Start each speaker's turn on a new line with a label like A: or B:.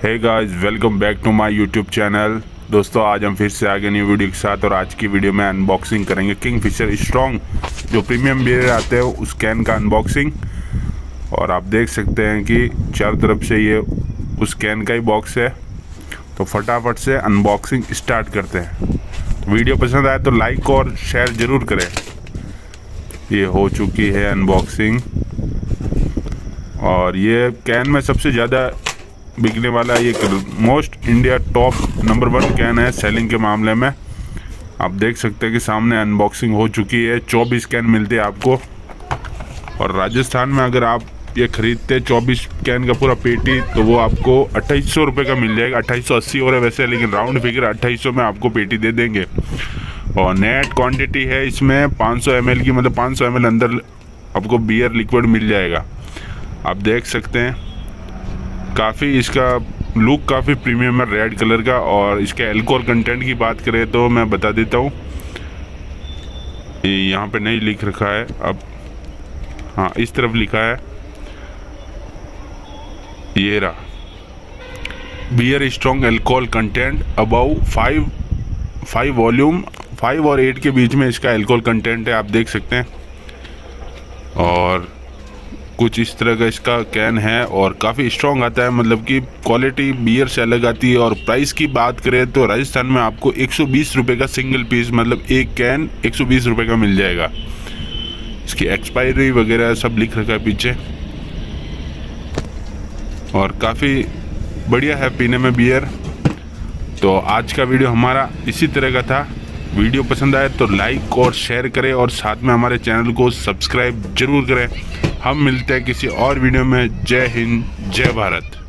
A: Hey guys, welcome back to my YouTube channel. दोस्तों, आज हम फिर से आ गए न्यू वीडियो के साथ और आज की वीडियो में अनबॉक्सिंग करेंगे किंगफिशर स्ट्रॉन्ग जो प्रीमियम बियर आते हैं उस कैन का अनबॉक्सिंग। और आप देख सकते हैं कि चारों तरफ से ये उस कैन का ही बॉक्स है। तो फटाफट से अनबॉक्सिंग स्टार्ट करते हैं। वीडियो पसंद आए तो लाइक और शेयर ज़रूर करें। ये हो चुकी है अनबॉक्सिंग और ये कैन में सबसे ज़्यादा बिकने वाला ये most India top number 1 can है सेलिंग के मामले में। आप देख सकते हैं कि सामने अनबॉक्सिंग हो चुकी है। 24 कैन मिलते हैं आपको। और राजस्थान में अगर आप ये खरीदते 24 कैन का पूरा पेटी तो वो आपको 2800 रुपये का मिल जाएगा। 2880 हो रहा है वैसे, लेकिन राउंड फिगर 2800 में आपको पेटी दे देंगे। और नेट क्वांटिटी है इसमें 500 ml की, मतलब 500 ml अंदर आपको बियर लिक्विड मिल जाएगा। आप देख सकते हैं काफ़ी इसका लुक काफ़ी प्रीमियम है, रेड कलर का। और इसके अल्कोहल कंटेंट की बात करें तो मैं बता देता हूँ, यहाँ पे नहीं लिख रखा है, अब हाँ इस तरफ लिखा है, ये रहा, beer strong alcohol content about 5 volume 5 और 8 के बीच में इसका अल्कोहल कंटेंट है। आप देख सकते हैं। और कुछ इस तरह का इसका कैन है और काफ़ी स्ट्रॉन्ग आता है, मतलब कि क्वालिटी बियर से अलग आती है। और प्राइस की बात करें तो राजस्थान में आपको 120 रुपये का सिंगल पीस, मतलब एक कैन 120 रुपये का मिल जाएगा। इसकी एक्सपायरी वगैरह सब लिख रखा है पीछे। और काफ़ी बढ़िया है पीने में बियर। तो आज का वीडियो हमारा इसी तरह का था। वीडियो पसंद आए तो लाइक और शेयर करें और साथ में हमारे चैनल को सब्सक्राइब जरूर करें। हम मिलते हैं किसी और वीडियो में। जय हिंद, जय भारत।